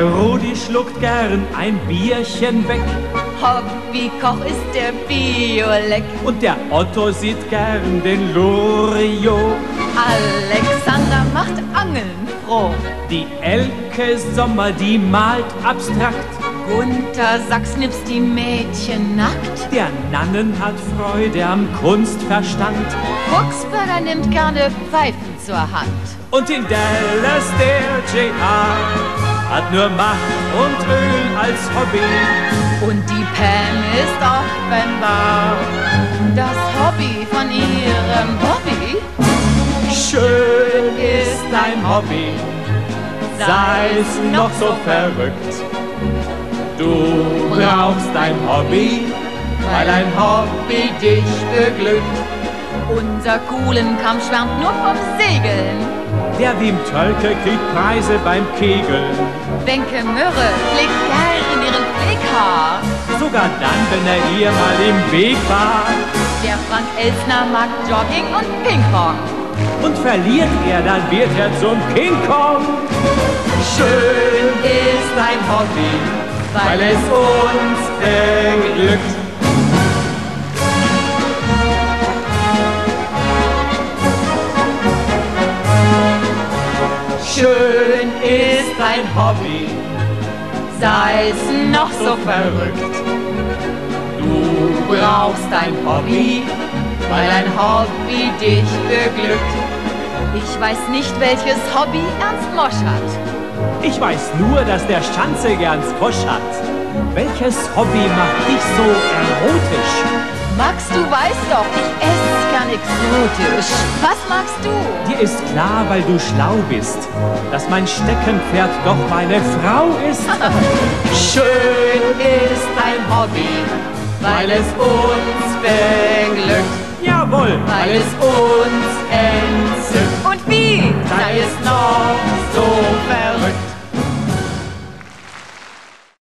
Rudi schluckt gern ein Bierchen weg. Hobbykoch ist der Bioleck. Und der Otto sieht gern den Loriot. Alexander macht Angeln froh. Die Elke Sommer, die malt abstrakt. Gunter Sachs knipst die Mädchen nackt. Der Nannen hat Freude am Kunstverstand. Fuchsberger nimmt gerne Pfeifen zur Hand. Und in Dallas der J.R. hat nur Macht und Öl als Hobby. Und die Pam ist offenbar das Hobby von ihrem Hobby. Schön ist dein Hobby, sei es noch so verrückt. Du brauchst dein Hobby, weil ein Hobby dich beglückt. Unser Kuhlenkamm schwärmt nur vom Segeln. Der Wim Tölke kriegt Preise beim Kegeln. Wenke Mürre pflegt gern in ihren Pfleghaar. Sogar dann, wenn er ihr mal im Weg war. Der Frank Elsner mag Jogging und Ping-Pong. Und verliert er, dann wird er zum King Kong. Schön ist dein Hobby, weil es uns beglückt. Schön ist dein Hobby, sei es noch so verrückt. Du brauchst dein Hobby, weil ein Hobby dich beglückt. Ich weiß nicht, welches Hobby Ernst Mosch hat. Ich weiß nur, dass der Schanze gern Squash hat. Welches Hobby macht dich so erotisch? Max, du weißt doch, ich esse gern exotisch. Was magst du? Dir ist klar, weil du schlau bist, dass mein Steckenpferd doch meine Frau ist. Schön ist dein Hobby, weil es uns beglückt. Jawohl, weil es uns